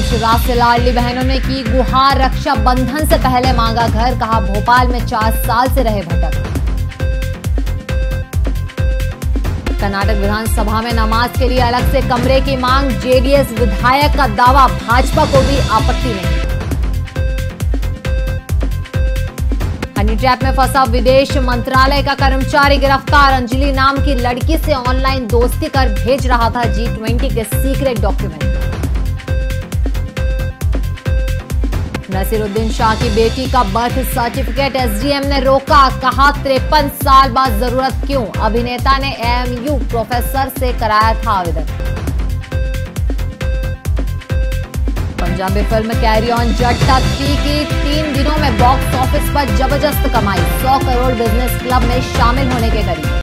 शिवराज से लाडली बहनों ने की गुहार, रक्षाबंधन से पहले मांगा घर, कहा भोपाल में 4 साल से रहे भटक। कर्नाटक विधानसभा में नमाज के लिए अलग से कमरे की मांग, जेडीएस विधायक का दावा, भाजपा को भी आपत्ति नहीं। हनी ट्रैप में फंसा विदेश मंत्रालय का कर्मचारी गिरफ्तार, अंजलि नाम की लड़की से ऑनलाइन दोस्ती कर भेज रहा था G20 के सीक्रेट डॉक्यूमेंट। नसीरुद्दीन शाह की बेटी का बर्थ सर्टिफिकेट एसडीएम ने रोका, कहा 53 साल बाद जरूरत क्यों, अभिनेता ने एएमयू प्रोफेसर से कराया था आवेदन। पंजाबी फिल्म कैरी ऑन जट्टा 3 की 3 दिनों में बॉक्स ऑफिस पर जबरदस्त कमाई, 100 करोड़ बिजनेस क्लब में शामिल होने के करीब।